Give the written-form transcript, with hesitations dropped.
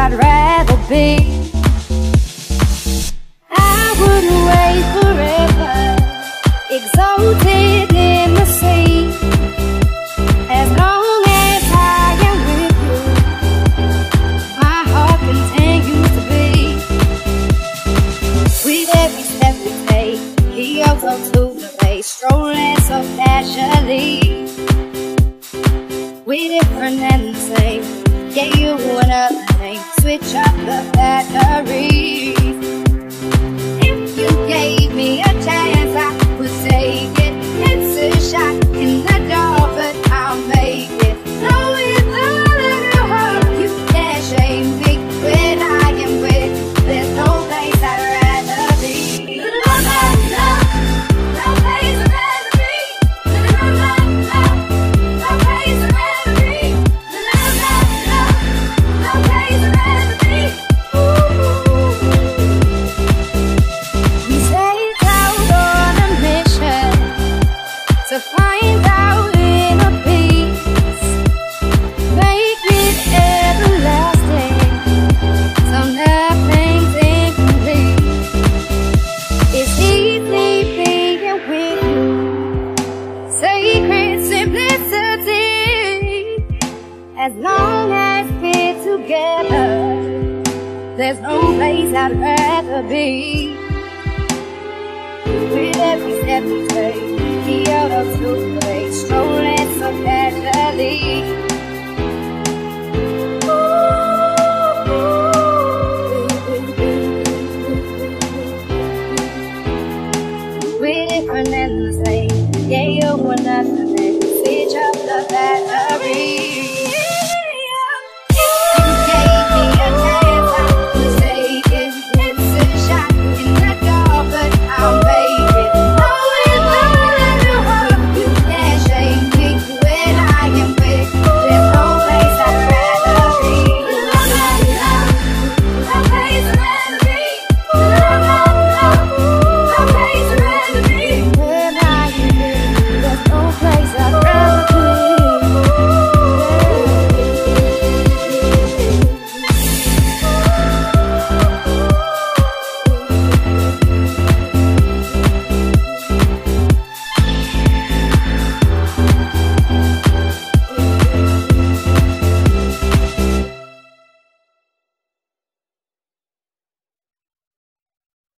I'd rather be. I wouldn't wait forever, exalted in the sea. As long as I am with you, my heart continues to beat. With every step we take, he goes up to the place, strolling so casually. We different and the same, gave you another name, switch up the batteries. If you gave me a chance, I would take it. It's a shot in the dark, but I'll make it. Knowing all of your heart, you can't shame me. When I am with you, there's no place I'd rather be. No, no, no, no place I'd rather be. No, no, no, no, no place I'd rather be. No, no, no, no place I'd rather be. We set out on a mission to find our inner peace, make it everlasting, so nothing's incomplete. It's easy being with you, sacred simplicity. As long as we're together, there's no place I'd rather be. With every step we take, the other two